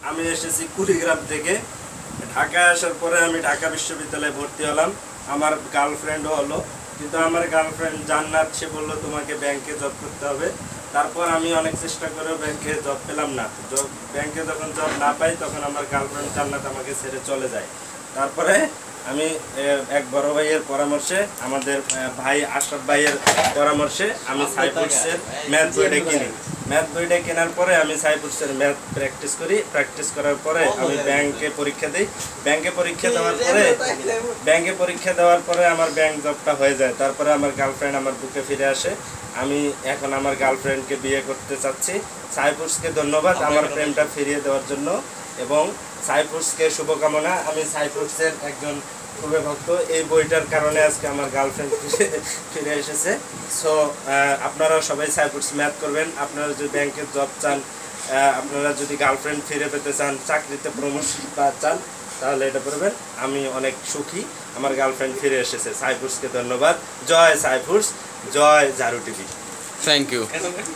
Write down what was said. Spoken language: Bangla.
আমি এসেছি কুড়িগ্রাম থেকে। ঢাকায় আসার পরে আমি ঢাকা বিশ্ববিদ্যালয়ে ভর্তি হলাম। আমার গার্লফ্রেন্ডও হলো, কিন্তু আমার গার্লফ্রেন্ড জান্নাত সে বললো তোমাকে ব্যাংকে জব করতে হবে। তারপর আমি অনেক চেষ্টা করেও ব্যাংকে জব পেলাম না। ব্যাংকে যখন জব না পাই তখন আমার গার্লফ্রেন্ড জান্নাত আমাকে ছেড়ে চলে যায়। তারপরে আমি এক বড় ভাইয়ের পরামর্শে, আমাদের ভাই আশরাফ ভাইয়ের পরামর্শে আমি সাইফুডসের ম্যাথ বইটা কিনি। ম্যাথ বইটা কেনার পরে আমি সাইফুডসের ম্যাথ প্র্যাকটিস করি। প্র্যাকটিস করার পরে আমি ব্যাংকে পরীক্ষা দিই। ব্যাংকে পরীক্ষা দেওয়ার পরে আমার ব্যাংক জবটা হয়ে যায়। তারপরে আমার গার্লফ্রেন্ড আমার বুকে ফিরে আসে। আমি এখন আমার গার্লফ্রেন্ডকে বিয়ে করতে চাচ্ছি। সাইফুডসকে ধন্যবাদ আমার প্রেমটা ফিরিয়ে দেওয়ার জন্য, এবং সাইফুডসকে শুভকামনা। আমি সাইফুডসের একজন খুবই ভক্ত। এই বইটার কারণে আজকে আমার গার্লফ্রেন্ড ফিরে এসেছে। সো আপনারা সবাই সাইফুডস ম্যাথ করবেন। আপনারা যদি ব্যাংকে জব চান, আপনারা যদি গার্লফ্রেন্ড ফিরে পেতে চান, চাকরিতে প্রমোশন চান, তাহলে এটা করবেন। আমি অনেক সুখী, আমার গার্লফ্রেন্ড ফিরে এসেছে। সাইফুডসকে ধন্যবাদ। জয় সাইফুডস, জয় জারু টিভি। Thank you.